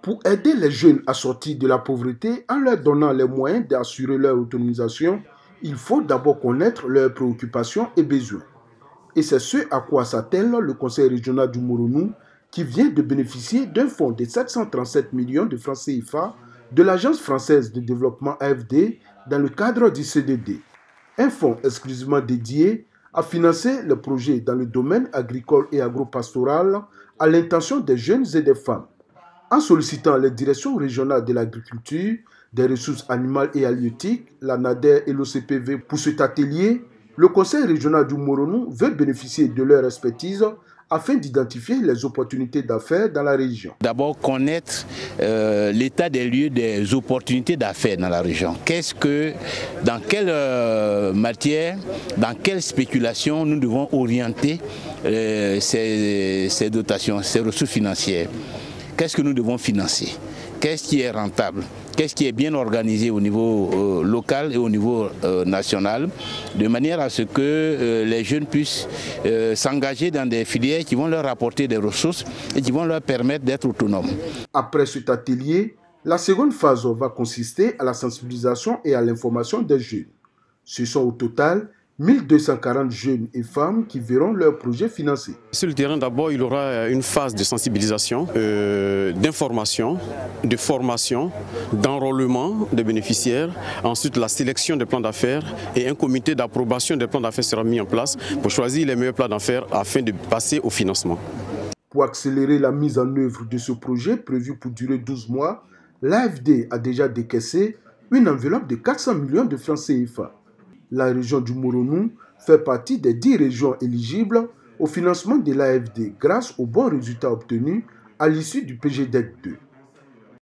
Pour aider les jeunes à sortir de la pauvreté en leur donnant les moyens d'assurer leur autonomisation, il faut d'abord connaître leurs préoccupations et besoins. Et c'est ce à quoi s'attelle le Conseil régional du Moronou qui vient de bénéficier d'un fonds de 737 millions de francs CFA de l'Agence française de développement AFD dans le cadre du CDD. Un fonds exclusivement dédié à financer les projets dans le domaine agricole et agropastoral à l'intention des jeunes et des femmes. En sollicitant les directions régionales de l'agriculture, des ressources animales et halieutiques, la NADER et l'OCPV pour cet atelier, le Conseil régional du Moronou veut bénéficier de leur expertise afin d'identifier les opportunités d'affaires dans la région. D'abord, connaître l'état des lieux des opportunités d'affaires dans la région. Dans quelle matière, dans quelle spéculation nous devons orienter ces dotations, ces ressources financières. Qu'est-ce que nous devons financer? Qu'est-ce qui est rentable? Qu'est-ce qui est bien organisé au niveau local et au niveau national, de manière à ce que les jeunes puissent s'engager dans des filières qui vont leur apporter des ressources et qui vont leur permettre d'être autonomes. Après cet atelier, la seconde phase va consister à la sensibilisation et à l'information des jeunes. Ce sont au total 1240 jeunes et femmes qui verront leurs projets financés. Sur le terrain, d'abord, il y aura une phase de sensibilisation, d'information, de formation, d'enrôlement des bénéficiaires. Ensuite, la sélection des plans d'affaires et un comité d'approbation des plans d'affaires sera mis en place pour choisir les meilleurs plans d'affaires afin de passer au financement. Pour accélérer la mise en œuvre de ce projet prévu pour durer 12 mois, l'AFD a déjà décaissé une enveloppe de 400 millions de francs CFA. La région du Moronou fait partie des 10 régions éligibles au financement de l'AFD grâce aux bons résultats obtenus à l'issue du PGDEC 2.